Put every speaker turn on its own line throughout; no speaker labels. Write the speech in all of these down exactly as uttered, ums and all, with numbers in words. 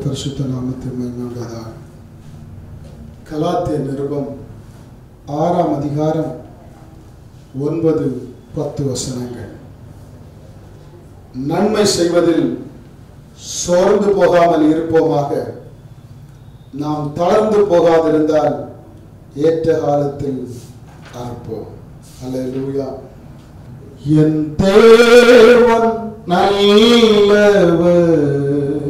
பரிசுத்த நாமத்தில் மகிமையுண்டாதாக. கலாத்தியர் நிருபம் ஆறாம் அதிகாரம் ஒன்பது பத்து வசனங்கள். நன்மை செய்வதில் சோர்ந்து போகாமல் இருப்போமாக. நாம் தளர்ந்து போகாதிருந்தால் ஏற்ற காலத்தில் அறுப்போம். அல்லேலூயா. என் தேவன் நல்லவர்,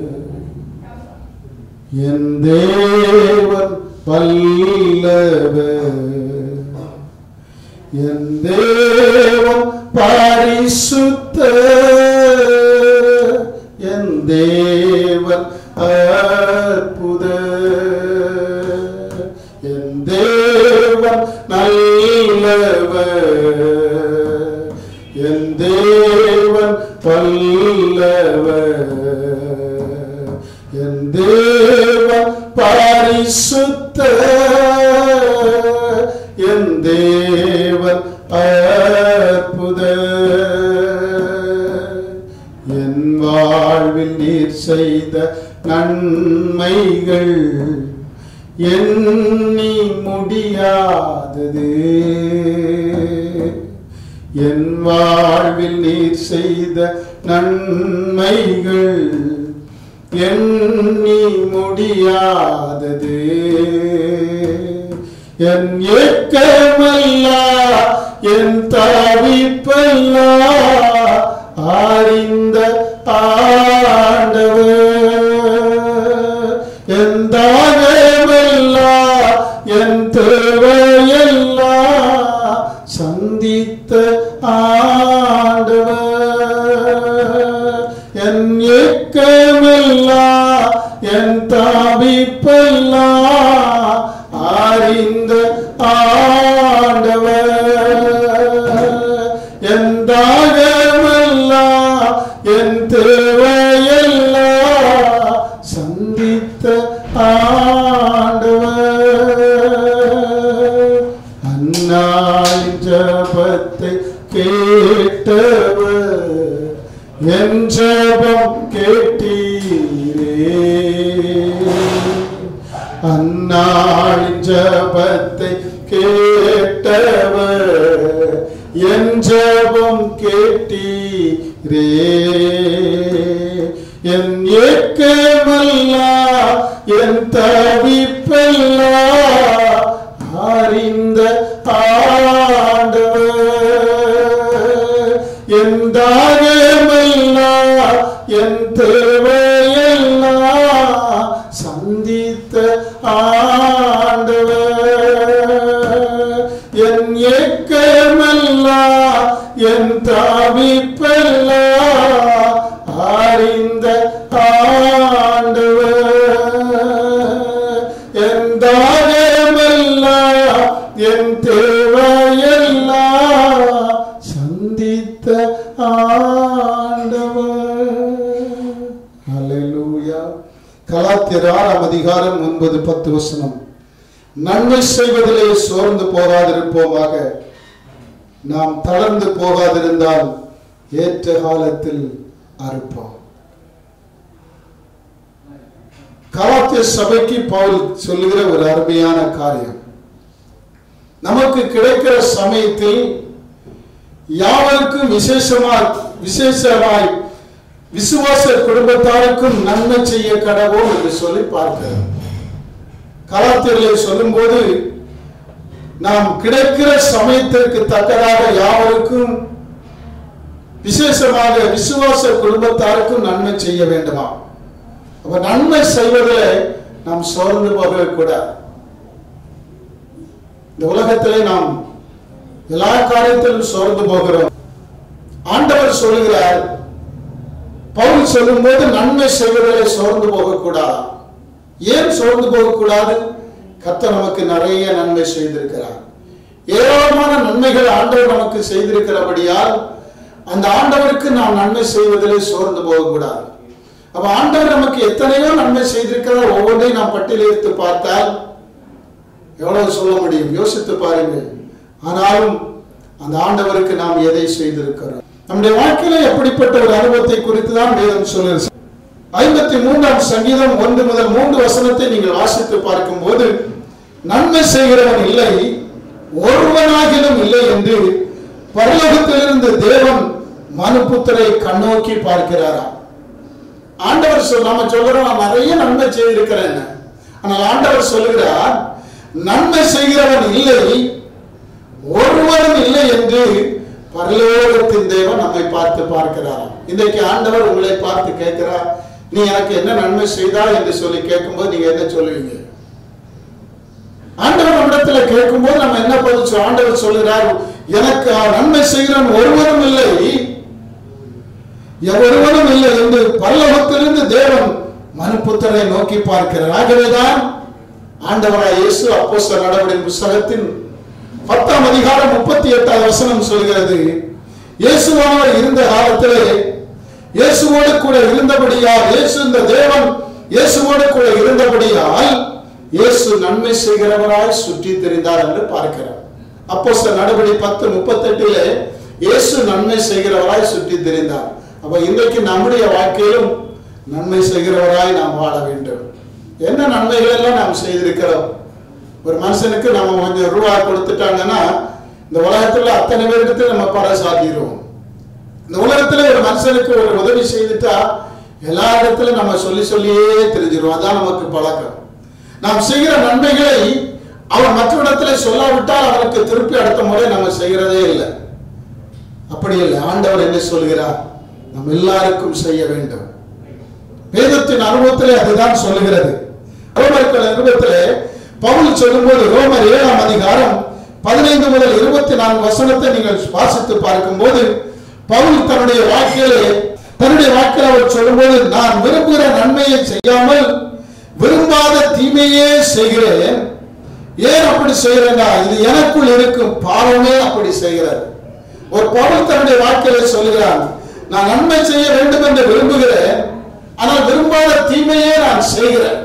என் தேவன் வல்லவர், என் தேவன் பரிசுத்தர், என் தேவன் அற்புதர், என் தேவன் நல்லவர், என் தேவன் வல்லவர், என் தேவன் பரிசுத்தர், என் தேவன் அற்புதர். என் வாழ்வில் நீர் செய்த நன்மைகள் எண்ணி முடியாதது. என் வாழ்வில் நீர் செய்த நன்மைகள் எண்ணி முடியாதது. என் ஏக்கமல்லா என் தவிப்பல்லா அறிந்த ஆண்டவர், என் தாகமல்லா என் தேவையல்லா சந்தித்த ஆண்டவர், என் ஏக்கமல்லா என் தாபிப்பல்லா அறிந்த ஆண்டவர், என் தாகமல்லா என் தேவையல்லா சந்தித்த ஆண்டவர். அந்நாளின் ஜபத்தை கேட்டவர், என் ஜபம் கேட்டீரே. அந்நாளின் ஜபத்தை கேட்டவர், என் ஜபம் கேட்டீரே. என் ஏக்கமல்லா என் தவிப்பல்லா அறிந்த ஆண்டவர், என் தாகமல்லா என் தேவையல்லா சந்தித்த ஆண்டவர், என் ஏக்கமல்லா என் தாவிப்பல்லா அறிந்த ஆண்டவர், என் தாகமல்லா என் தேவையல்லா சந்தித்த ஆண்டவர். அல்லேலூயா. கலாத்தியர் ஆறாம் அதிகாரம் ஒன்பது பத்து வசனம். நன்மை செய்வதிலே சோர்ந்து போகாதிருப்போமாக. நாம் தளர்ந்து போகாதிருந்தால் ஏற்ற காலத்தில் அறுப்போம். கலாத்திய சபைக்கு பவுல் சொல்லுகிற ஒரு அருமையான காரியம். நமக்கு கிடைக்கிற சமயத்தில் யாவருக்கும் விசேஷமாய் விசேஷமாய் விசுவாச குடும்பத்தாருக்கும் நன்மை செய்ய கடவோம் என்று சொல்லி பார்க்கிறோம். கலாத்தியர்களை சொல்லும் போது நாம் கிடைக்கிற சமயத்திற்கு தக்கதாக யாவருக்கும் விசேஷமாக விசுவாச குடும்பத்தாருக்கும் நன்மை செய்ய வேண்டுமா? அப்ப நன்மை செய்வதில் நாம் சோர்ந்து போகவே கூடாது. இந்த உலகத்திலே நாம் எல்லா காரியத்திலும் சோர்ந்து போகிறோம். ஆண்டவர் சொல்லுகிறார், பவுல் சொல்லும் போது நன்மை செய்வதிலே சோர்ந்து போகக்கூடாது. ஏன் சோர்ந்து போகக்கூடாது? கர்த்தர் நமக்கு நிறைய நன்மை செய்திருக்கிறார். ஏராளமான நன்மைகள் ஆண்டவர் நமக்கு செய்திருக்கிறபடியால் அந்த ஆண்டவருக்கு நாம் நன்மை செய்வதிலே சோர்ந்து போகக்கூடாது. அப்ப ஆண்டவர் நமக்கு எத்தனையோ நன்மை செய்திருக்கிறார். ஒவ்வொன்றையும் நாம் பட்டியலிட்டு பார்த்தால் எவ்வளவு சொல்ல முடியும்? யோசித்து பாருங்கள். ஆனாலும் அந்த ஆண்டவருக்கு நாம் எதை செய்திருக்கிறோம்? நம்முடைய வாழ்க்கையில எப்படிப்பட்ட ஒரு அனுபவத்தை குறித்து தான் வேதம் சொல்லுது. ஐம்பத்தி மூன்றாம் சங்கீதம் ஒன்று முதல் மூன்று வசனத்தை நீங்கள் வாசித்து பார்க்கும் போது, நன்மை செய்கிறவன் இல்லை, ஒருவனாகிலும் இல்லை என்று பரலோகத்திலிருந்து தேவன் மனுபுத்திரை கண்ணோக்கி பார்க்கிறாராம். ஆண்டவர் சொல் நாம சொல்றோம், நான் நிறைய நன்மை செய்திருக்கிறேன். ஆனால் ஆண்டவர் சொல்லுகிறார், நன்மை செய்கிறவன் இல்லை, ஒருவனும் இல்லை என்று பரலோகத்தின் தேவன் நம்மை பார்த்து பார்க்கிறாராம். இன்றைக்கு ஆண்டவர் உங்களை பார்த்து கேட்கிறார், நீ எனக்கு என்ன நன்மை செய்தாய் என்று சொல்லி கேட்கும்போது நீங்க என்ன சொல்லுவீங்க? ஆண்டவர் நம்மிடத்துல கேட்கும்போது நம்ம என்ன பதில்? ஆண்டவர் சொல்லுகிறார், எனக்கு நன்மை செய்கிறவன் ஒருவனும் இல்லை, ஒருவனும் இல்லை என்று பரலோகத்திலிருந்து தேவன் மனுபுத்திரை நோக்கி பார்க்கிறார். ஆகவேதான் ஆண்டவராய் இயேசு அப்போஸ்தலர் நடவடிக்கையின் புத்தகத்தின் பத்தாம் அதிகாரம் முப்பத்தி எட்டாவது வசனம் சொல்கிறது, இயேசுவானவர் இருந்த காலத்திலே இயேசுவோடு கூட இருந்தபடியால், இயேசு இந்த தேவன் இயேசுவோடு கூட இருந்தபடியால் இயேசு நன்மை செய்கிறவராய் சுற்றி திரிந்தார் என்று பார்க்கிறார். அப்போஸ்தலர் நடவடிக்கை பத்து முப்பத்தி எட்டிலே இயேசு நன்மை செய்கிறவராய் சுற்றி திரிந்தார். அப்ப இன்றைக்கு நம்முடைய வாழ்க்கையிலும் நன்மை செய்கிறவராய் நாம் வாழ வேண்டும். என்ன நன்மைகள் எல்லாம் நாம் செய்திருக்கிறோம்? ஒரு மனுஷனுக்கு நம்ம கொஞ்சம் ரூபாய் கொடுத்துட்டாங்கன்னா இந்த உலகத்துல அத்தனை பேருக்கு நம்ம பறைசாட்டிடுவோம். இந்த உலகத்துல ஒரு மனுஷனுக்கு ஒரு உதவி செய்துட்டா எல்லா இடத்துல நம்ம சொல்லி சொல்லியே தெரிஞ்சிருவோம். அதான் நமக்கு பழக்கம். நாம் செய்கிற நன்மைகளை அவன் மற்ற இடத்துல சொல்லாவிட்டால் அவனுக்கு திருப்பி அடுத்த முறை நம்ம செய்கிறதே இல்லை. அப்படி இல்லை. ஆண்டவர் என்ன சொல்கிறார்? நம்ம எல்லாருக்கும் செய்ய வேண்டும். வேதத்தின் அனுபவத்திலே அதுதான் சொல்லுகிறது. ரோமர்கள் அனுபவத்திலே பவுல் சொல்லும்போது, ரோமர் ஏழாம் அதிகாரம் பதினைந்து முதல் இருபத்தி நான்கு வசனத்தை நீங்கள் வாசித்து பார்க்கும் போது, பவுல் தன்னுடைய வாழ்க்கையிலே தன்னுடைய வாழ்க்கையில் அவர் சொல்லும்போது, நான் விரும்புகிற நன்மையை செய்யாமல் விரும்பாத தீமையே செய்கிறேன். ஏன் அப்படி செய்கிறேன்னா, இது எனக்குள் இருக்கும் பாவமே அப்படி செய்கிறது. ஒரு பவுல் தன்னுடைய வாழ்க்கையில சொல்லுகிறான், நான் நன்மை செய்ய வேண்டும் என்று விரும்புகிறேன், ஆனால் விரும்பாத தீமையே நான் செய்கிறேன்.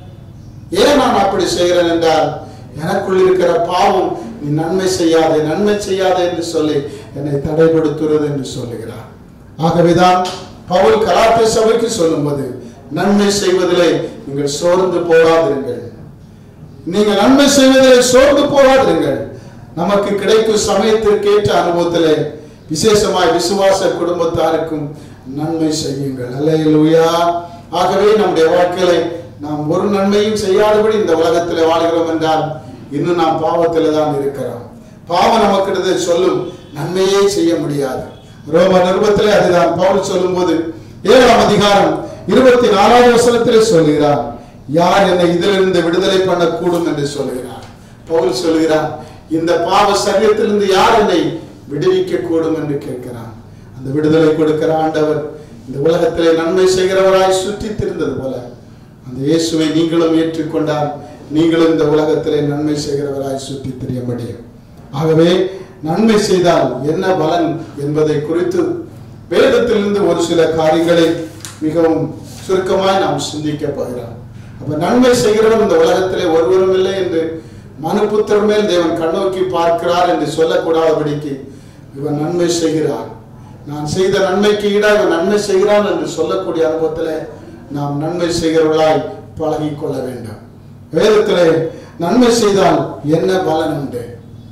ஏன் நான் அப்படி செய்கிறேன் என்றால், எனக்குள் இருக்கிற பாவம் நீ நன்மை செய்யாதே நன்மை செய்யாதே என்று சொல்லி என்னை தடைப்படுத்துகிறது என்று சொல்லுகிறார். ஆகவேதான் பவுல் கலாத்திய சபைக்கு சொல்லும்போது, நன்மை செய்வதிலே நீங்கள் சோர்ந்து போகாதிருங்கள், நீங்கள் நன்மை செய்வதிலே சோர்ந்து போகாதிருங்கள். நமக்கு கிடைக்கும் சமயத்திற்கேற்ற அனுபவத்திலே விசேஷமாய் விசுவாச குடும்பத்தாருக்கும் நன்மை செய்யுங்கள். அல்லேலூயா. ஆகவே நம்முடைய வாழ்க்கையில நாம் ஒரு நன்மையும் செய்யாதபடி இந்த உலகத்தில் வாழ்கிறோம் என்றால் இன்னும் நாம் பாவத்தில் தான் இருக்கிறோம். பாவம் நமக்கு சொல்லும் நன்மையே செய்ய முடியாது. ரோம நிருபத்திலே அதுதான் பவுல் சொல்லும் போது ஏழாம் அதிகாரம் இருபத்தி நாலாவது வசனத்திலே சொல்கிறார், யார் என்னை இதிலிருந்து விடுதலை பண்ணக்கூடும் என்று சொல்கிறார். பவுல் சொல்கிறார், இந்த பாவ சரீரத்திலிருந்து யார் என்னை விடுவிக்க கூடும் என்று கேட்கிறான். அந்த விடுதலை கொடுக்கிற ஆண்டவர் இந்த உலகத்திலே நன்மை செய்கிறவராய் சுற்றி திரிந்தது போல அந்த இயேசுவை நீங்களும் ஏற்றுக்கொண்டால் நீங்களும் இந்த உலகத்திலே நன்மை செய்கிறவராய் சுற்றி திரிய முடியும். ஆகவே நன்மை செய்தால் என்ன பலன் என்பதை குறித்து வேதத்திலிருந்து ஒரு சில காரியங்களை மிகவும் சுருக்கமாய் நாம் சிந்திக்க போகிறோம். அப்ப நன்மை செய்கிறவன் இந்த உலகத்திலே ஒருவரும் இல்லை என்று மனுபுத்திரர் மேல் தேவன் கண்ணோக்கி பார்க்கிறார் என்று சொல்லக்கூடாதபடிக்கு இவன் நன்மை செய்கிறான், நான் செய்த நன்மைக்கு ஈடாக இவன் நன்மை செய்கிறான் என்று சொல்லக்கூடிய அனுபவத்திலே நாம் நன்மை செய்கிறவர்களாய் பழகி கொள்ள வேண்டும். வேதத்திலே நன்மை செய்தால் என்ன பலன் உண்டு?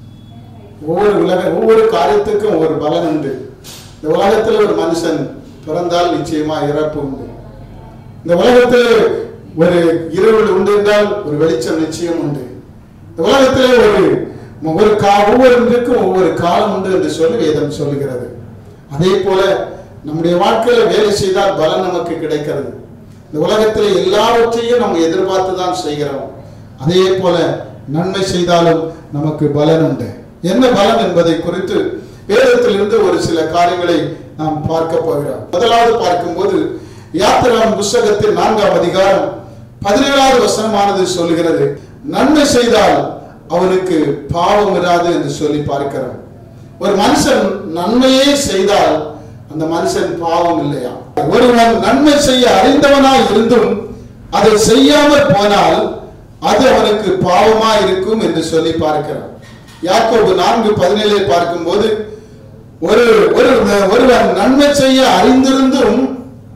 ஒவ்வொரு உலக ஒவ்வொரு காரியத்துக்கும் ஒவ்வொரு பலன் உண்டு. இந்த உலகத்தில் ஒரு மனுஷன் பிறந்தால் நிச்சயமா இறப்பு உண்டு. இந்த உலகத்தில் ஒரு இருள் உண்டு என்றால் ஒரு வெளிச்சம் நிச்சயம் உண்டு. இந்த உலகத்திலே ஒரு ஒவ்வொரு கா ஒவ்வொருக்கும் ஒவ்வொரு காலம் உண்டு என்று சொல்லி வேதம் சொல்லுகிறது. அதே போல நம்முடைய வாழ்க்கையில வேலை செய்தால் பலன் நமக்கு கிடைக்கிறது. இந்த உலகத்தில் எல்லாவற்றையும் நம்ம எதிர்பார்த்து தான் செய்கிறோம். அதே போல நன்மை செய்தாலும் நமக்கு பலன் உண்டு. என்ன பலன் என்பதை குறித்து வேதத்திலிருந்து ஒரு சில காரியங்களை நாம் பார்க்க போகிறோம். முதலாவது பார்க்கும்போது யாத்திராம் புஸ்தகத்தில் நான்காம் அதிகாரம் பதினேழாவது வசனமானது சொல்லுகிறது, நன்மை செய்தால் அவனுக்கு பாவம் இராது என்று சொல்லி பார்க்கிறோம். ஒரு மனுஷன் நன்மையே செய்தால் அந்த மனுஷன் பாவம் இல்லையா? ஒருவன் நன்மை செய்ய அறிந்தவனாய் இருந்தும் அதை செய்யாமல் போனால் அது அவனுக்கு பாவமா இருக்கும் என்று சொல்லி பார்க்கிறான். யாக்கோபு நான்கு பதினேழு பார்க்கும் போது ஒரு ஒருவன் நன்மை செய்ய அறிந்திருந்தும்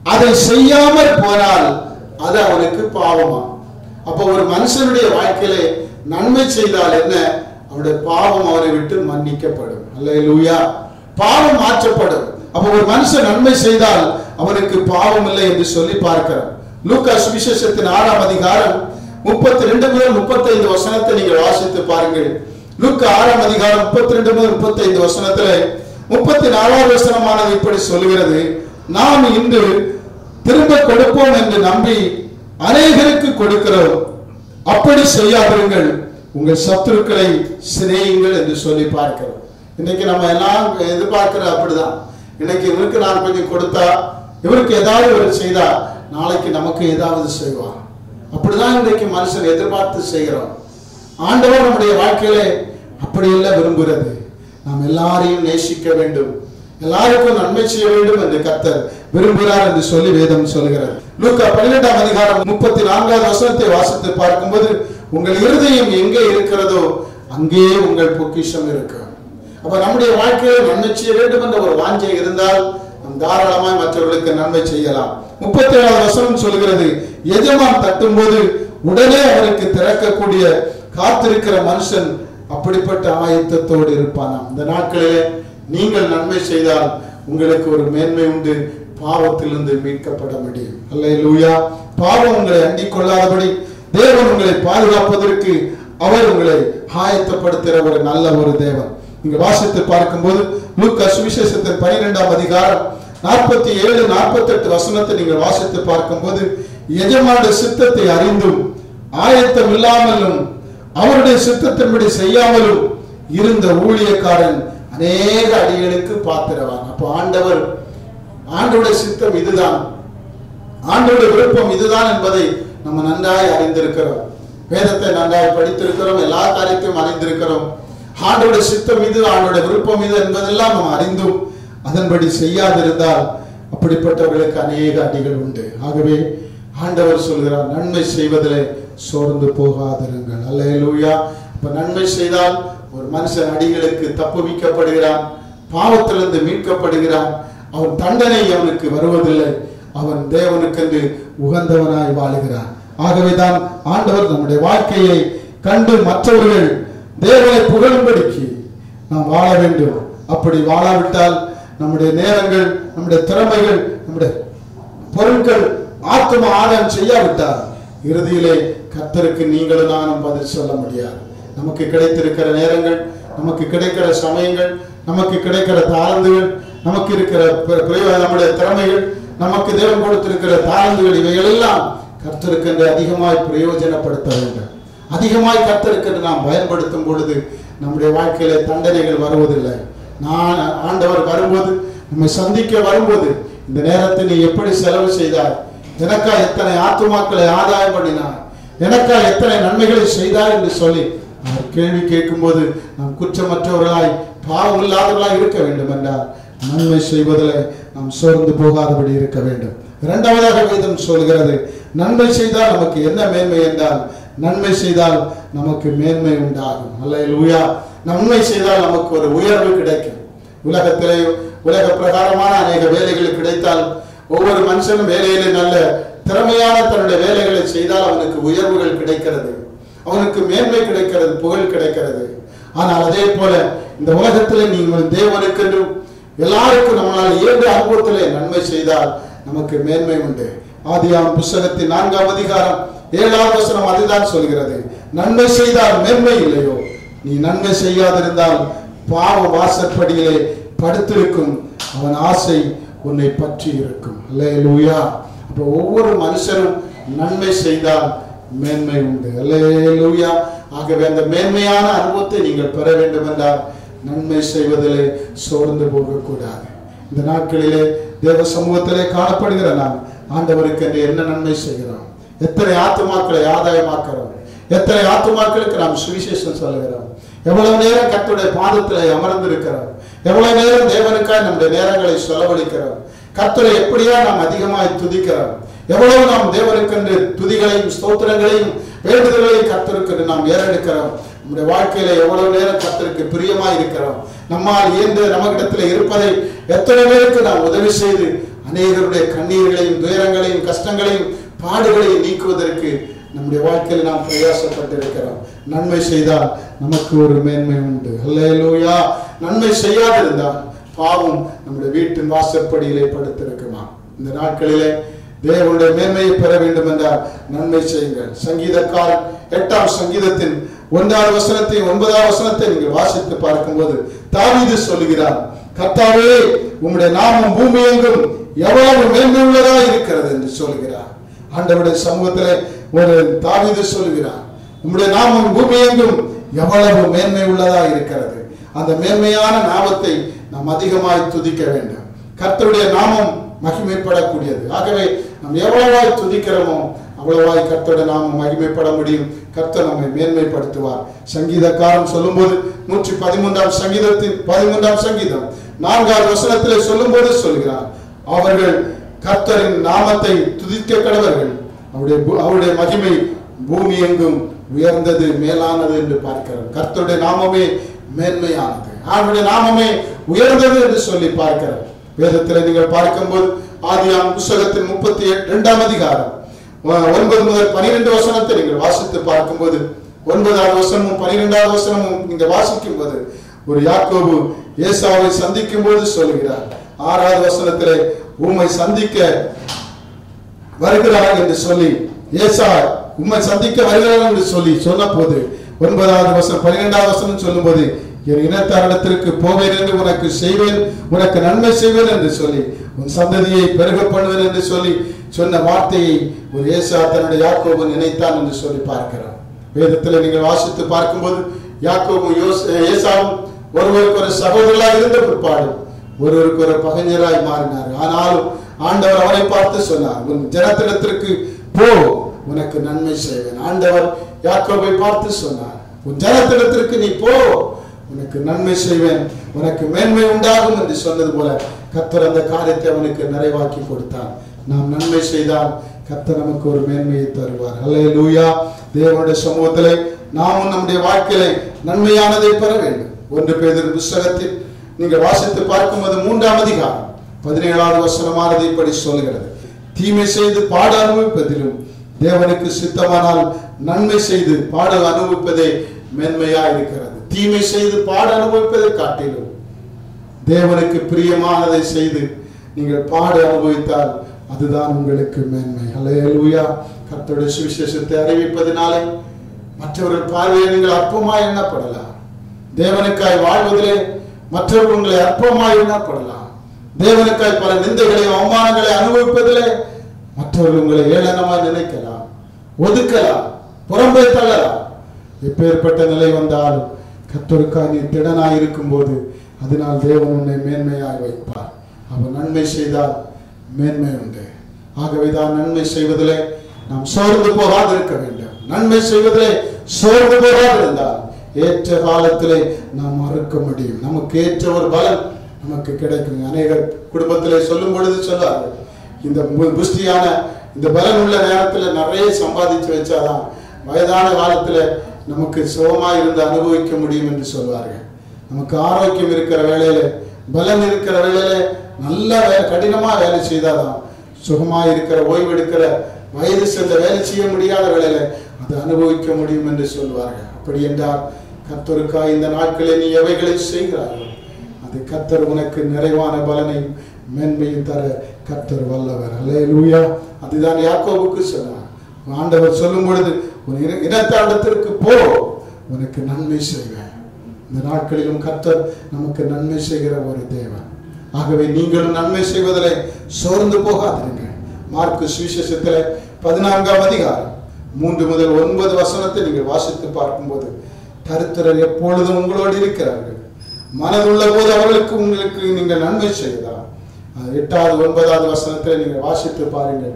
அதை செய்யாமல் போனால் அது அவனுக்கு பாவமா. அப்ப ஒரு மனுஷனுடைய வாழ்க்கையிலே நன்மை செய்தால் என்ன, அவருடைய பாவம் அவரை விட்டு மன்னிக்கப்படும். அல்லேலூயா. பாவம் மாற்றப்படும். அப்ப ஒரு மனுஷன் நன்மை செய்தால் அவனுக்கு பாவம் இல்லை என்று சொல்லி பார்க்கிறோம். லூக்கா சுவிசேஷத்தின் ஆறாம் அதிகாரம் முப்பத்தி ரெண்டு முதல் முப்பத்தி ஐந்து வசனத்தை நீங்கள் வாசித்து பாருங்கள். லூக்கா ஆறாம் அதிகாரம் முப்பத்தி ரெண்டு முதல் முப்பத்தி ஐந்து வசனத்துல முப்பத்தி நாலாவது வசனமானது இப்படி சொல்லுகிறது, நாம் இன்று திரும்ப கொடுப்போம் என்று நம்பி அநேகருக்கு கொடுக்கிறோம், அப்படி செய்யாதிருங்கள், உங்கள் சத்துருக்களை சிநேகியுங்கள் என்று சொல்லி பார்க்கிறோம். இன்னைக்கு நம்ம எல்லாம் எதிர்பார்க்கிற அப்படிதான். இன்னைக்கு இவருக்கு நான் கொஞ்சம் கொடுத்தா, இவருக்கு ஏதாவது ஒரு செய்தா நாளைக்கு நமக்கு ஏதாவது செய்வார். அப்படிதான் இன்றைக்கு மனுஷன் எதிர்பார்த்து செய்கிறோம். ஆண்டவர் நம்முடைய வாழ்க்கையிலே அப்படி எல்லாம் விரும்புகிறது. நாம் எல்லாரையும் நேசிக்க வேண்டும், எல்லாருக்கும் நன்மை செய்ய வேண்டும் என்று கர்த்தர் விரும்புகிறார் என்று சொல்லி வேதம் சொல்கிறது. லூக்கா பன்னிரெண்டாம் அதிகாரம் முப்பத்தி நான்காவது வசனத்தை வாசித்து பார்க்கும்போது, உங்கள் இருதயம் எங்கே இருக்கிறதோ அங்கே உங்கள் பொக்கிஷம் இருக்கும். அப்ப நம்முடைய வாழ்க்கையில் நன்மை செய்ய வேண்டும் என்ற ஒரு வாஞ்சை இருந்தால் நாம் தாராளமாய் மற்றவர்களுக்கு நன்மை செய்யலாம். முப்பத்தி ஏழாவது வசனம் சொல்கிறது, எஜமான் தட்டும் போது உடனே அவருக்கு திறக்கக்கூடிய காத்திருக்கிற மனுஷன் அப்படிப்பட்ட ஆயத்தத்தோடு இருப்பானாம். இந்த நாட்களிலே நீங்கள் நன்மை செய்தால் உங்களுக்கு ஒரு மேன்மை உண்டு, பாவத்திலிருந்து மீட்கப்பட முடியும். அல்லேலூயா. பாவம் உங்களை அண்டிக் கொள்ளாதபடி தேவன் உங்களை பாதுகாப்பதற்கு அவர் உங்களை ஆயத்தப்படுத்துகிற ஒரு நல்ல ஒரு தேவன். இங்க வாசித்து பார்க்கும்போது லூக்கா சுவிசேஷத்தின் பன்னிரெண்டாம் அதிகாரம் நாற்பத்தி ஏழு நாற்பத்தி எட்டு வசனத்தை நீங்கள் வாசித்து பார்க்கும்போது, எஜமானுடைய சித்தத்தை அறிந்தும் ஆயத்தம் இல்லாமலும் அவருடைய சித்தத்தின்படி செய்யாமலும் இருந்த ஊழியக்காரன் அநேக அடிகளுக்கு பாத்திரவான். அப்போ ஆண்டவர் ஆண்டவருடைய சித்தம் இதுதான், ஆண்டவருடைய விருப்பம் இதுதான் என்பதை நம்ம நன்றாய் அறிந்திருக்கிறோம். வேதத்தை நன்றாய் படித்திருக்கிறோம், எல்லா காரியத்தையும் அறிந்திருக்கிறோம். ஆண்டவருடைய சித்தம் இது, ஆண்டவருடைய விருப்பம் இது என்பதெல்லாம் நம்ம அறிந்தும் அதன்படி செய்யாதிருந்தால் அப்படிப்பட்டவர்களுக்கு அநேக அடிகள் உண்டு. ஆகவே ஆண்டவர் சொல்கிறார், நன்மை செய்வதிலே சோர்ந்து போகாதிருங்கள். அல்லேலூயா. இப்ப நன்மை செய்தால் ஒரு மனுஷன் அடிகளுக்கு தப்புவிக்கப்படுகிறான், பாவத்திலிருந்து மீட்கப்படுகிறான், அவன் தண்டனை அவனுக்கு வருவதில்லை, அவன் தேவனுக்கென்று உகந்தவனாய் வாழுகிறான். ஆகவேதான் ஆண்டவர் நம்முடைய வாழ்க்கையை கண்டு மற்றவர்கள் தேவனை புகழும்படிக்கு நாம் வாழ வேண்டும். அப்படி வாழாவிட்டால் நம்முடைய நேரங்கள், நம்முடைய திறமைகள், நம்முடைய பொருட்கள் ஆத்ம ஆதாயம் செய்யாவிட்டால் இறுதியிலே கர்த்தருக்கு நீங்களும் நானும் பதில் சொல்ல முடியாது. நமக்கு கிடைத்திருக்கிற நேரங்கள், நமக்கு கிடைக்கிற சமயங்கள், நமக்கு கிடைக்கிற தாழ்ந்துகள், நமக்கு இருக்கிற நம்முடைய திறமைகள், நமக்கு தேவன் கொடுத்திருக்கிற தாழ்ந்துகள், இவைகள் எல்லாம் கர்த்தருக்கு அதிகமாய் பிரயோஜனப்படுத்த வேண்டும். அதிகமாய் கர்த்தருக்கு நாம் பயன்படுத்தும் பொழுது நம்முடைய வாழ்க்கையில தண்டனைகள் வருவதில்லை. நான் ஆண்டவர் வரும்போது, நம்மை சந்திக்க வரும்போது, இந்த நேரத்தை நீ எப்படி செலவு செய்தாய், எனக்கா எத்தனை ஆத்துமாக்களை ஆதாயம் பண்ணினார், எனக்கா எத்தனை நன்மைகளை செய்தார் என்று சொல்லி அவர் கேள்வி கேட்கும் போது நாம் குற்றமற்றவர்களாய் பாவம் இல்லாதவர்களாய் இருக்க வேண்டும் என்றால் நன்மை செய்வதில் நாம் சோர்ந்து போகாதபடி இருக்க வேண்டும். இரண்டாவதாக வேதம் சொல்கிறது, நன்மை செய்தால் நமக்கு என்ன மேன்மை என்றால், நன்மை செய்தால் நமக்கு மேன்மை உண்டாகும். அல்லேலூயா. நன்மை செய்தால் நமக்கு ஒரு உயர்வு கிடைக்கும். உலகத்திலே உலக பிரகாரமான அநேக வேலைகள் கிடைத்தால், ஒவ்வொரு மனுஷனும் வேலையிலே நல்ல திறமையான தன்னுடைய வேலைகளை செய்தால் அவனுக்கு உயர்வுகள் கிடைக்கிறது, அவனுக்கு மேன்மை கிடைக்கிறது, புகழ் கிடைக்கிறது. ஆனால் அதே போல இந்த உலகத்திலே நீங்கள் தேவனுக்கென்றும் எல்லாருக்கும் நம்மளால் இயன்ற அனுபவத்திலே நன்மை செய்தால் நமக்கு மேன்மை உண்டு. ஆதியாகமம் புத்தகத்தின் நான்காம் அதிகாரம் ஏழாவது வசனம் அதுதான் சொல்கிறது, நன்மை செய்தால் மேன்மை இல்லையோ, நீ நன்மை செய்யாதிருந்தால் பாவ வாசற்படியிலே படுத்திருக்கும் அவன் ஆசை உன்னை பற்றி இருக்கும். அல்லேலூயா. அப்போ ஒவ்வொரு மனுஷனும் நன்மை செய்தால் மேன்மை உண்டு. அல்லேலூயா. ஆகவே அந்த மேன்மையான அனுபவத்தை நீங்கள் பெற வேண்டும் என்றால் நன்மை செய்வதிலே சோர்ந்து போகக்கூடாது. இந்த நாட்களிலே தேவ சமூகத்திலே காணப்படுகிற நாம் ஆண்டவருக்கு என்று என்ன நன்மை செய்கிறோம், எத்தனை ஆத்துமாக்களை ஆதாயமாக்குறோம், எத்தனை ஆத்துமாக்களுக்கு நாம் சுவிசேஷம் சொல்லுகிறோம், எவ்வளவு நேரம் கர்த்தருடைய பாதத்திலே அமர்ந்திருக்கிறோம், எவ்வளவு நேரம் தேவனுக்காய் நம்முடைய நேரங்களை செலவழிக்கிறோம், கர்த்தரை எப்படியா நாம் அதிகமாய் துதிக்கிறோம், எவ்வளவு நாம் தேவனுக்கென்று துதிகளையும் ஸ்தோத்திரங்களையும் வேண்டுதல்களையும் கர்த்தருக்கு நாம் ஏறெடுக்கிறோம், நம்முடைய வாழ்க்கையில எவ்வளவு நேரம் கர்த்தருக்கு பிரியமாய் இருக்கிறோம், நம்மால் இயன்று நமக்கிடத்தில் இருப்பதை எத்தனை பேருக்கு நாம் உதவி செய்து அநேகருடைய கண்ணீர்களையும் துயரங்களையும் கஷ்டங்களையும் பாடுகளையும் நீக்குவதற்கு நம்முடைய வாழ்க்கையில் நாம் பிரயாசப்பட்டிருக்கிறோம். நன்மை செய்தால் நமக்கு ஒரு மேன்மை உண்டு. அல்லேலூயா. நன்மை செய்யாதிருந்தால் பாவம் நம்முடைய வீட்டின் வாசற்படியிலே படுத்திருக்குமா? இந்த நாட்களிலே தேவனுடைய மேன்மையை பெற வேண்டும் என்றால் நன்மை செய்யுங்கள். சங்கீதக்காரன் எட்டாம் சங்கீதத்தின் ஒன்றாவது வசனத்தை ஒன்பதாவது வசனத்தை நீங்கள் வாசித்து பார்க்கும்போது தாவீது சொல்லுகிறார், கர்த்தாவே உம்முடைய நாமம் பூமி எங்கும் எவ்வளவு மேன்மை உள்ளதா இருக்கிறது என்று சொல்கிறார். ஆண்டவருடைய சமூகத்திலே ஒரு தாவீது சொல்கிறார், உம்முடைய நாமம் பூமி எங்கும் எவ்வளவு மேன்மை உள்ளதா இருக்கிறது. அந்த மேன்மையான நாமத்தை நாம் அதிகமாய் துதிக்க வேண்டும். கர்த்தருடைய நாமம் மகிமைப்படக்கூடியது. ஆகவே நாம் எவ்வளவாய் துதிக்கிறோமோ அவ்வளவாய் கர்த்தருடைய நாமம் மகிமைப்பட முடியும். கர்த்தர் நம்மை மேன்மைப்படுத்துவார். சங்கீதக்காரன் சொல்லும்போது நூற்றி பதிமூன்றாம் சங்கீதத்தின் பதிமூன்றாம் சங்கீதம் நான்காவது வசனத்திலே சொல்லும்போது சொல்கிறார், அவர்கள் கர்த்தரின் நாமத்தை துதிக்க கடவர்கள், அவருடைய அவருடைய மகிமை பூமி எங்கும் உயர்ந்தது மேலானது என்று பார்க்கிறோம். கர்த்தருடைய நாமமே மேன்மையானது, அவருடைய நாமமே உயர்ந்தது என்று சொல்லி பார்க்கிறோம். வேதத்தில் நீங்கள் பார்க்கும்போது ஆதியாகமம் புத்தகத்தின் முப்பத்தி இரண்டாம் அதிகாரம் ஒன்பது முதல் பனிரெண்டு வசனத்தை நீங்கள் வாசித்து பார்க்கும்போது ஒன்பதாவது வசனமும் பனிரெண்டாவது வசனமும் நீங்கள் வாசிக்கும் போது ஒரு யாக்கோபு ஏசாவை சந்திக்கும் போது சொல்கிறார், ஆறாவது வசனத்திலே உம்மை சந்திக்க வருகிறார் என்று சொல்லி ஏசா உம்மை சந்திக்க வருகிறார் என்று சொல்லி சொன்ன போது ஒன்பதாவது வசனம் பனிரெண்டாவது வசனம் சொல்லும் போது என் இனத்தாரிடத்திற்கு போவேன் என்று உனக்கு செய்வேன், உனக்கு நன்மை செய்வேன் என்று சொல்லி உன் சந்ததியை பெருக பண்ணுவேன் என்று சொல்லி சொன்ன வார்த்தையை ஒரு ஏசா தன்னுடைய யாக்கோபு நினைத்தான் என்று சொல்லி பார்க்கிறோம். வேதத்தில் நீங்கள் வாசித்து பார்க்கும்போது யாக்கோபும் ஏசாவும் ஒருவருக்கு ஒரு சகோதரராக இருந்த பிற்பாடு ஒருவருக்கு ஒரு பகைஞராய் மாறினார். ஆனாலும் ஆண்டவர் அவரை பார்த்து சொன்னார், உன் ஜனத்திடத்திற்கு போ, உனக்கு நன்மை செய்வேன். ஆண்டவர் யாக்கோபை பார்த்து சொன்னார், உன் ஜனத்திடத்திற்கு நீ போ, உனக்கு நன்மை செய்வேன், உனக்கு மேன்மை உண்டாகும் என்று சொன்னது போல கர்த்தர் அந்த காரியத்தை அவனுக்கு நிறைவாக்கி கொடுத்தார். நாம் நன்மை செய்தால் கர்த்தர் நமக்கு ஒரு மேன்மையை தருவார். அல்லேலூயா. தேவனுடைய சமூகத்திலே நாமும் நம்முடைய வாழ்க்கையிலே நன்மையானதை பெற வேண்டும். ஒன்று பேதுரு புத்தகத்தில் நீங்கள் வாசித்து பார்க்கும்போது மூன்றாம் அதிகாரம் பதினேழாவது வசனமானது இப்படி சொல்கிறது, தீமை செய்து பாட அனுபவிப்பதிலும் தேவனுக்கு சித்தமானால் நன்மை செய்து பாட அனுபவிப்பதே மேன்மையா இருக்கிறது. தீமை செய்து பாட அனுபவிப்பதை காட்டிலும் தேவனுக்கு பிரியமானதை செய்து நீங்கள் பாட அனுபவித்தால் அதுதான் உங்களுக்கு மேன்மை. அல்லேலூயா. கர்த்தருடைய சுவிசேஷத்தை அறிவிப்பதினாலே மற்றவர்கள் பார்வையை நீங்கள் அற்பமாய் எண்ணப்படலாம். தேவனுக்காய் வாழ்வதிலே மற்றவர்கள் உங்களை அற்பமாய் எண்ணப்படலாம். தேவனுக்காய் பல நிந்தைகளையும் அவமானங்களை அனுபவிப்பதிலே மற்றவர்கள் உங்களை ஏளனமாய் நினைக்கலாம், ஒதுக்கலாம், புறம்பே தள்ளலாம். எப்பேற்பட்ட நிலை வந்தாலும் கர்த்தருக்காய் நீ திடனாய் இருக்கும் போது அதனால் தேவன் உன்னை மேன்மையாய் வைப்பார். அவன் நன்மை செய்தால் மேன்மை உண்டு. ஆகவேதான் நன்மை செய்வதிலே நாம் சோர்ந்து போகாது இருக்க வேண்டும். நன்மை செய்வதிலே சோர்ந்து போகாது இருந்தால் ஏற்ற காலத்திலே நாம் மறுக்க முடியும். நமக்கு ஏற்ற ஒரு பலன் நமக்கு கிடைக்கும். அநேகர் குடும்பத்திலே சொல்லும் பொழுது சொல்லார்கள், இந்த புஷ்டியான இந்த பலன் உள்ள நேரத்தில் நிறைய சம்பாதிச்சு வச்சாதான் வயதான காலத்துல நமக்கு சுகமாய் இருந்து அனுபவிக்க முடியும் என்று சொல்வார்கள். நமக்கு ஆரோக்கியம் இருக்கிற வேளையில பலன் இருக்கிற வேளையில நல்ல வேலை கடினமா வேலை செய்தாதான் சுகமாய் இருக்கிற ஓய்வு எடுக்கிற வயது சென்ற வேலை செய்ய முடியாத வேளையில அதை அனுபவிக்க முடியும் என்று சொல்வார்கள். அப்படி என்றால் கர்த்தருக்காய் இந்த நாட்களில் நீ எவைகளை செய்கிறார்கள் அது கர்த்தர் உனக்கு நிறைவான பலனை மேன்மையும் தர கர்த்தர் வல்லவர். அல்லேலூயா. அதுதான் யாக்கோபுக்கு சொன்னார். ஆண்டவர் சொல்லும் பொழுது உன் இனத்தாரிடத்திற்கு போ, உனக்கு நன்மை செய்வேன். இந்த நாட்களிலும் கர்த்தர் நமக்கு நன்மை செய்கிற ஒரு தேவன். ஆகவே நீங்களும் நன்மை செய்வதிலே சோர்ந்து போகாதீங்க. மார்க்கு சுவிசேஷத்திலே பதினான்காம் அதிகாரம் மூன்று முதல் ஒன்பது வசனத்தை நீங்கள் வாசித்து பார்க்கும்போது தரித்திரர் எப்பொழுதும் உங்களோடு இருக்கிறார்கள், மனதுள்ள போது அவர்களுக்கு உங்களுக்கு நீங்கள் நன்மை செய்யலாம். எட்டாவது ஒன்பதாவது வசனத்தை நீங்கள் வாசித்து பாருங்கள்.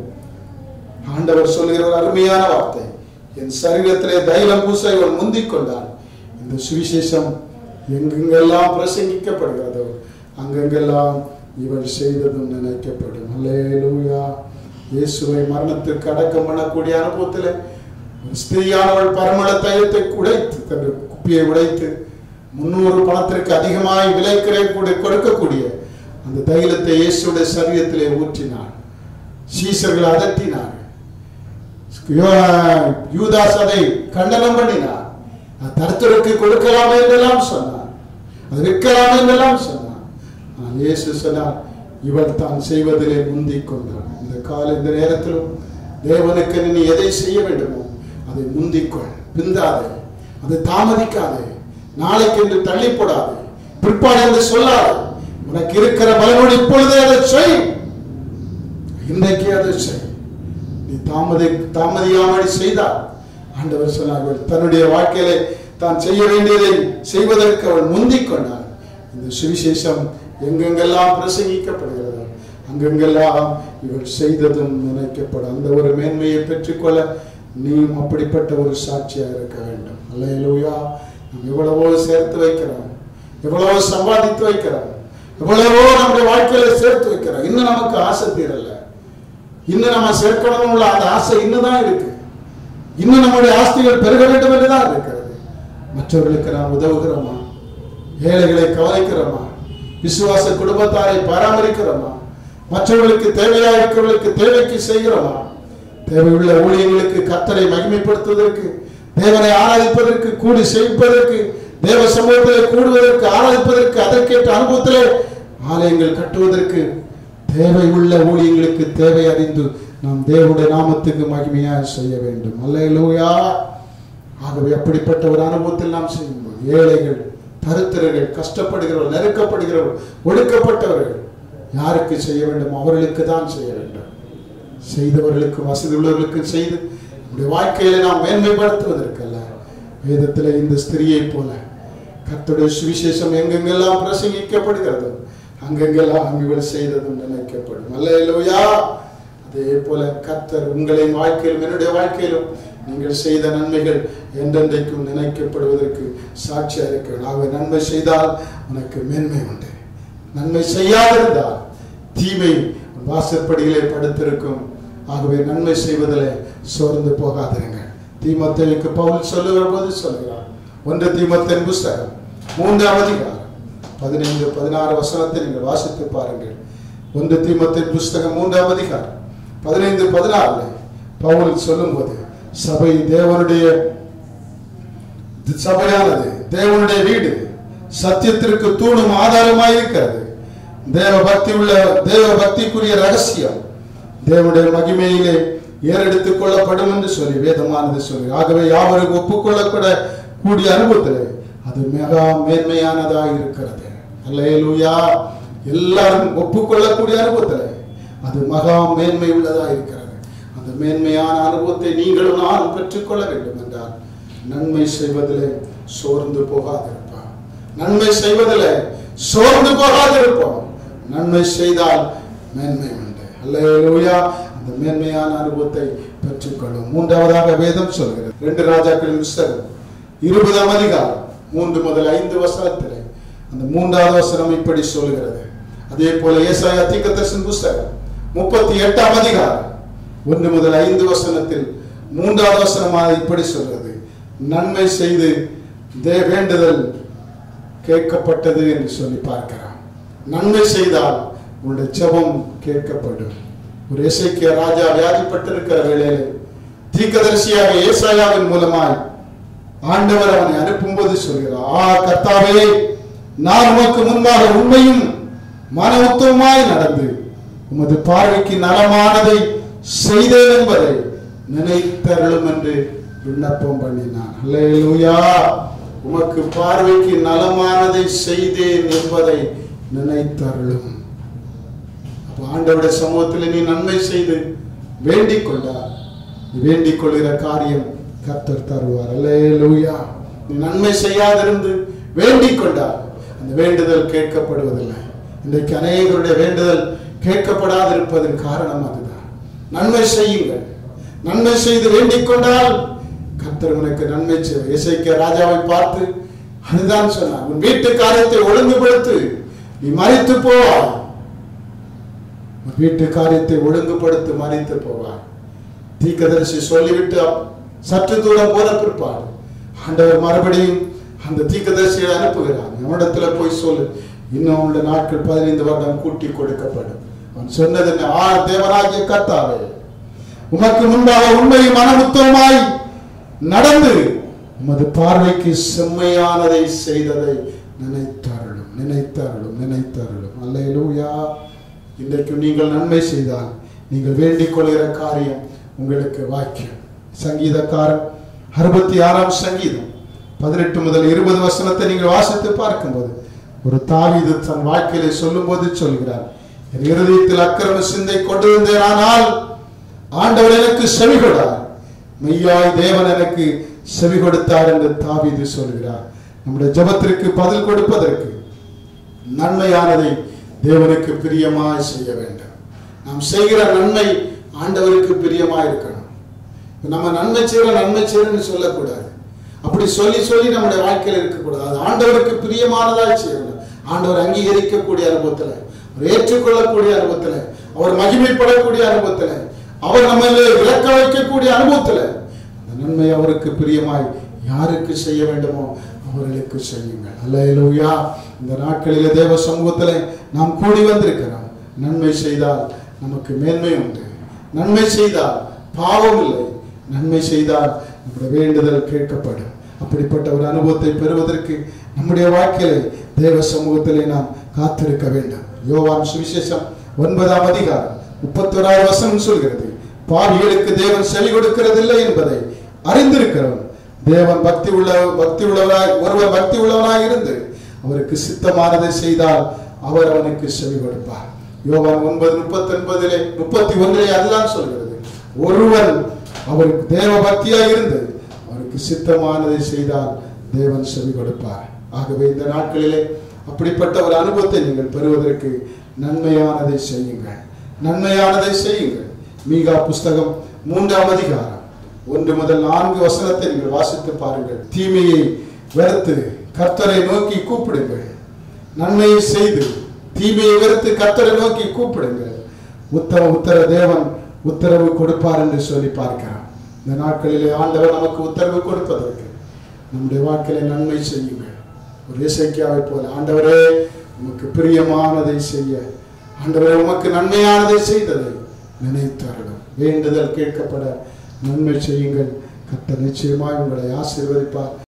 ஆண்டவர் சொல்லுகிற ஒரு அருமையான வார்த்தை, என் சரீரத்திலே தைலம் பூச இவன் முந்திக் கொண்டான். இந்த சுவிசேஷம் எங்கெங்கெல்லாம் பிரசங்கிக்கப்படுகிறதோ அங்கெங்கெல்லாம் இவள் செய்ததும் நினைக்கப்படும். அல்லேலூயா. இயேசுவை மரணத்திற்கு அடக்கம் பண்ணக்கூடிய அனுபவத்தில் ஸ்திரீயானவள் பரமள தைலத்தை உடைத்து தன் குப்பியை உடைத்து முன்னூறு பணத்திற்கு அதிகமாய் விலை கூட கொடுக்கக்கூடிய அந்த தைலத்தை இயேசுடைய சரீரத்திலே ஊற்றினார். சீசர்கள் அதட்டினார். யூதாஸ் அதை கண்டனம் பண்ணினார். தருத்தருக்கு கொடுக்கலாமே என்றெல்லாம் சொன்னார், அது விற்கலாமே என்றெல்லாம் சொன்னார். ஆனால் இயேசு சொன்னார், இவர் தான் செய்வதிலே முந்திக் கொண்டார். இந்த கால இந்த நேரத்திலும் தேவனுக்கு நீ எதை செய்ய வேண்டுமோ அதை முந்திக்கொள், பிந்தாதே, அதை தாமதிக்காதே, நாளைக்கு என்று தள்ளி போடாதே, பிற்பாடு என்று சொல்லாதே. உனக்கு இருக்கிற பலனோடு இப்பொழுதே அதை செய், இன்றைக்கு அதை செய். நீ தாமதி தாமதியாமடி செய்தார். ஆண்டவர் சொன்னார்கள், தன்னுடைய வாழ்க்கையில தான் செய்ய வேண்டியதை செய்வதற்கு அவள் முந்திக் கொண்டார். இந்த சுவிசேஷம் எங்கெங்கெல்லாம் பிரசங்கிக்கப்படுகிறது அங்கெங்கெல்லாம் இவள் செய்ததும் நினைக்கப்படும். அந்த ஒரு மேன்மையை பெற்றுக்கொள்ள நீயும் அப்படிப்பட்ட ஒரு சாட்சியாக இருக்க வேண்டும். அல்லேலூயா. நாம் எவ்வளவோ சேர்த்து வைக்கிறோம், எவ்வளவோ சம்பாதித்து வைக்கிறோம், எவ்வளவோ நம்முடைய வாழ்க்கையில சேர்த்து வைக்கிறோம். இன்னும் நமக்கு ஆசை தீரல. இன்னும் நம்ம சேர்க்கணும் உள்ள அந்த ஆசை இன்னும் இருக்கு. இன்னும் நம்முடைய ஆஸ்திகள் பெருக வேண்டும் என்றுதான் இருக்கிறது. மற்றவர்களுக்கு நாம் உதவுகிறோமா? ஏழைகளை கவனிக்கிறோமா? விசுவாச குடும்பத்தாரை பராமரிக்கிறோமா? மற்றவர்களுக்கு தேவையா இருக்கிறவர்களுக்கு தேவைக்கு செய்கிறோமா? தேவையுள்ள ஊழியர்களுக்கு கர்த்தரை மகிமைப்படுத்துவதற்கு, தேவனை ஆராதிப்பதற்கு, கூடி செய்ப்பதற்கு, தேவ சமூகத்தில் கூடுவதற்கு, ஆராதிப்பதற்கு, அதற்கேற்ற அனுபவத்திலே ஆலயங்கள் கட்டுவதற்கு, தேவை உள்ள ஊழியங்களுக்கு தேவை அறிந்து நாம் தேவனுடைய நாமத்துக்கு மகிமையாக செய்ய வேண்டும். அல்லேலூயா. ஆகவே அப்படிப்பட்ட ஒரு அனுபவத்தில் நாம் செய்யும்போது ஏழைகள், தரித்திரர்கள், கஷ்டப்படுகிறவர்கள், நெருக்கப்படுகிறவர்கள், ஒடுக்கப்பட்டவர்கள் யாருக்கு செய்ய வேண்டும்? அவர்களுக்கு தான் செய்ய வேண்டும். செய்தவர்களுக்கு, வசதி உள்ளவர்களுக்கு செய்து நம்முடைய வாழ்க்கையில நாம் மேன்மைப்படுத்துவதற்கல்ல. வேதத்தில் இந்த ஸ்திரியை போல கர்த்தருடைய சுவிசேஷம் எங்கெங்கெல்லாம் பிரசங்கிக்கப்படுகிறது அங்கெங்கெல்லாம் அங்குகள் செய்ததும் நினைக்கப்படும். அல்லேலூயா. அதே போல கர்த்தர் உங்களின் வாழ்க்கையிலும் என்னுடைய வாழ்க்கையிலும் நீங்கள் செய்த நன்மைகள் என்றென்றைக்கும் நினைக்கப்படுவதற்கு சாட்சியாக இருக்கிறது. ஆகவே நன்மை செய்தால் உனக்கு மேன்மை உண்டு. நன்மை செய்யாதிருந்தால் தீமை வாசற்படியிலே படுத்திருக்கும். ஆகவே நன்மை செய்வதிலே சோர்ந்து போகாதிருங்கள். தீமோத்தேயுக்கு பவுல் சொல்லுகிற போது சொல்கிறார், ஒன்று தீமோத்தேயின் புஸ்தகம் மூன்றாம் அதிகாரம் பதினைந்து பதினாறு வசனத்தை நீங்கள் வாசித்து பாருங்கள். ஒன்று தீமோத்தேயின் புஸ்தகம் மூன்றாம் அதிகாரம் பதினைந்து பதினாறுல பவுல் சொல்லும் போது, சபை தேவனுடைய சபையானது தேவனுடைய வீடு, சத்தியத்திற்கு தூணும் ஆதாரமாயிருக்கிறது. தேவ பக்தி உள்ள தேவ பக்திக்குரிய ரகசியம் தேவனுடைய மகிமையிலே ஏறெடுத்துக் கொள்ளப்படும் என்று சொல்லி வேதமானது சொல்லி, ஆகவே யாவருக்கு ஒப்புக்கொள்ளக்கூட கூடிய அனுபவத்திலே அது மிக மேன்மையானதாக இருக்கிறது. அல்லேலூயா. எல்லாரும் ஒப்புக்கொள்ளக்கூடிய அனுபவத்திலே அது மகா மேன்மை உள்ளதாக இருக்கிறது. அந்த மேன்மையான அனுபவத்தை நீங்களும் நானும் பெற்றுக்கொள்ள வேண்டும் என்றால் நன்மை செய்வதிலே சோர்ந்து போகாதிருப்போம். நன்மை செய்வதிலே சோர்ந்து போகாதிருப்போம். நன்மை செய்தால் மேன்மை உண்டு. அல்லேலூயா. அந்த மேன்மையான அனுபவத்தை பெற்றுக்கொள்ளும். மூன்றாவதாக வேதம் சொல்கிறது, ரெண்டு ராஜாக்களின் புஸ்தகம் இருபதாம் அதிகாரம் மூன்று முதல் ஐந்து வசனத்திலே அந்த மூன்றாவது வசனம் இப்படி சொல்கிறது. அதே போல ஏசாயா தீர்க்கதரிசன புஸ்தகம் முப்பத்தி எட்டாம் அதிகாரம் ஒன்று முதல் ஐந்து வசனத்தில் மூன்றாவது வசனமாக இப்படி சொல்கிறது, நன்மை செய்து தே வேண்டுதல் கேட்கப்பட்டது என்று சொல்லி பார்க்கிறான். நன்மை செய்தால் உங்களுடைய ஜெபம் கேட்கப்படும். ஒரு எசேக்கியா ராஜா வியாதிப்பட்டிருக்கிற வேளையில் தீர்க்கதரிசியாக ஏசாயாவின் மூலமாய் ஆண்டவர் அவனை அனுப்பும்போது சொல்கிறார், ஆ கர்த்தாவே, நான் உமக்கு முன்பாக உண்மையும் மன உத்தமமாய் நடந்து உமது பார்வைக்கு நலமானதை செய்தேன் என்பதை நினைத்தருளும் என்று விண்ணப்பம் பண்ணினான். அல்லேலூயா. உமக்கு பார்வைக்கு நலமானதை செய்தேன் என்பதை நினைத்தருளும். அப்ப ஆண்டவருடைய சமூகத்தில் நீ நன்மை செய்து வேண்டிக் கொண்டார், வேண்டிக் கொள்கிற காரியம் கர்த்தர் தருவார். அல்லேலூயா. நீ நன்மை செய்யாதிருந்து வேண்டிக் கொண்டார், அந்த வேண்டுதல் கேட்கப்படுவதில்லை. இன்றைக்கு அநேகருடைய வேண்டுதல் கேட்கப்படாதிருப்பதன் காரணம் அதுதான். நன்மை செய்யுங்கள். நன்மை செய்து வேண்டிக் கொண்டால் கர்த்தர் உனக்கு நன்மை செய்வார். எசேக்கியா ராஜாவை பார்த்து அதுதான் சொன்னார், உன் வீட்டு காரியத்தை ஒழுங்குபடுத்து, நீ மரித்து போவாய். உன் வீட்டு காரியத்தை ஒழுங்குபடுத்தி மரித்து போவாய். தீர்க்கதரிசி சொல்லிவிட்டு சற்று தூரம் போன பிற்பாடு ஆண்டவர் மறுபடியும் அந்த தீர்க்கதரிசியை அனுப்புகிறார். அவனிடத்துல போய் சொல்லு, இன்னும் உள்ள நாட்கள் பதினைந்து வருடம் கூட்டி கொடுக்கப்படும். அவன் சொன்னது ஆ தேவனாகிய கர்த்தாவே, உமக்கு முன்பாக உண்மையும் மனமுத்தமாய் நடந்து உமது பார்வைக்கு செம்மையானதை செய்ததை நினைத்தார்களும் நினைத்தார்களும் நினைத்தார்களும். அல்லேலூயா. இன்றைக்கு நீங்கள் நன்மை செய்தால் நீங்கள் வேண்டிக் கொள்கிற காரியம் உங்களுக்கு வாக்கியம். சங்கீதக்காரன் அறுபத்தி ஆறாம் சங்கீதம் பதினெட்டு முதல் இருபது வசனத்தை நீங்கள் வாசித்து பார்க்கும்போது ஒரு தாவீது தன் வாழ்க்கையிலே சொல்லும் போது சொல்கிறார், என் இருதயத்தில் அக்கிரம சிந்தை கொண்டிருந்தேன், ஆனால் ஆண்டவர் எனக்கு செவி கொடார், மெய்யாய் தேவன் எனக்கு செவி கொடுத்தார் என்று தாவீது சொல்கிறார். நம்முடைய ஜெபத்திற்கு பதில் கொடுப்பதற்கு நன்மையானதை தேவனுக்கு பிரியமாய் செய்ய வேண்டும். நாம் செய்கிற நன்மை ஆண்டவருக்கு பிரியமாய் இருக்கணும். நம்ம நன்மை செய்யற நன்மை செய்யறன்னு சொல்லக்கூடாது. அப்படி சொல்லி சொல்லி நம்முடைய வாழ்க்கையில் இருக்கக்கூடாது. அது ஆண்டவருக்கு பிரியமானதாய் செய்யணும். ஆண்டவர் அங்கீகரிக்கக்கூடிய அனுபவத்துல, அவர் ஏற்றுக்கொள்ளக்கூடிய அனுபவத்துல, அவர் மகிமைப்படக்கூடிய அனுபவத்துல, அவர் நம்மள விளக்க வைக்கக்கூடிய அனுபவத்துல அந்த நன்மை அவருக்கு பிரியமாய் யாருக்கு செய்ய வேண்டுமோ அவர்களுக்கு செய்யுங்கள். அல்லேலூயா. இந்த நாட்களிலே தேவ சமூகத்துல நாம் கூடி வந்திருக்கிறோம். நன்மை செய்தால் நமக்கு மேன்மை உண்டு. நன்மை செய்தால் பாவம் இல்லை. நன்மை செய்தால் நம்முடைய வேண்டுதல் கேட்கப்படும். அப்படிப்பட்ட ஒரு அனுபவத்தை பெறுவதற்கு நம்முடைய வாழ்க்கையிலே தேவ சமூகத்திலே நாம் காத்திருக்க வேண்டும். யோவான் சுவிசேஷம் ஒன்பதாம் அதிகாரம் முப்பத்தோராவது வசனம் சொல்கிறது, பாவிகளுக்கு தேவன் செவி கொடுக்கிறதில்லை என்பதை அறிந்திருக்கிறவன் தேவன் பக்தி உள்ள பக்தி உள்ளவராய் ஒருவர் பக்தி உள்ளவனாய் இருந்து அவருக்கு சித்தமானதை செய்தால் அவர் அவனுக்கு செவி கொடுப்பார். யோவான் ஒன்பது முப்பத்தி ஒன்பதிலே முப்பத்தி ஒன்றிலே அதுதான் சொல்கிறது, ஒருவன் அவருக்கு தேவ பக்தியாய் இருந்து அவருக்கு சித்தமானதை செய்தால் தேவன் செவி கொடுப்பார். ஆகவே இந்த நாட்களிலே அப்படிப்பட்ட ஒரு அனுபவத்தை நீங்கள் பெறுவதற்கு நன்மையானதை செய்யுங்கள். நன்மையானதை செய்யுங்கள். மீகா புஸ்தகம் மூன்றாம் அதிகாரம் ஒன்று முதல் நான்கு வசனத்தை நீங்கள் வாசித்து பாருங்கள். தீமையை வெறுத்து கர்த்தரை நோக்கி கூப்பிடுங்கள். நன்மையை செய்து தீமையை வெறுத்து கர்த்தரை நோக்கி கூப்பிடுங்கள். உத்தர உத்தர தேவன் உத்தரவு கொடுப்பார் என்று சொல்லி பார்க்கிறார். இந்த நாட்களிலே ஆண்டவர் நமக்கு உத்தரவு கொடுப்பதற்கு நம்முடைய வாழ்க்கையிலே நன்மை செய்யுங்கள். ஒரு எசேக்கியாவை போல, ஆண்டவரே உமக்கு பிரியமானதை செய்ய, ஆண்டவரே உமக்கு நன்மையானதை செய்ததை நினைத்தார்கள். வேண்டுதல் கேட்கப்பட நன்மை செய்யுங்கள். கர்த்தர் நிச்சயமாய் உங்களை ஆசீர்வதிப்பார்.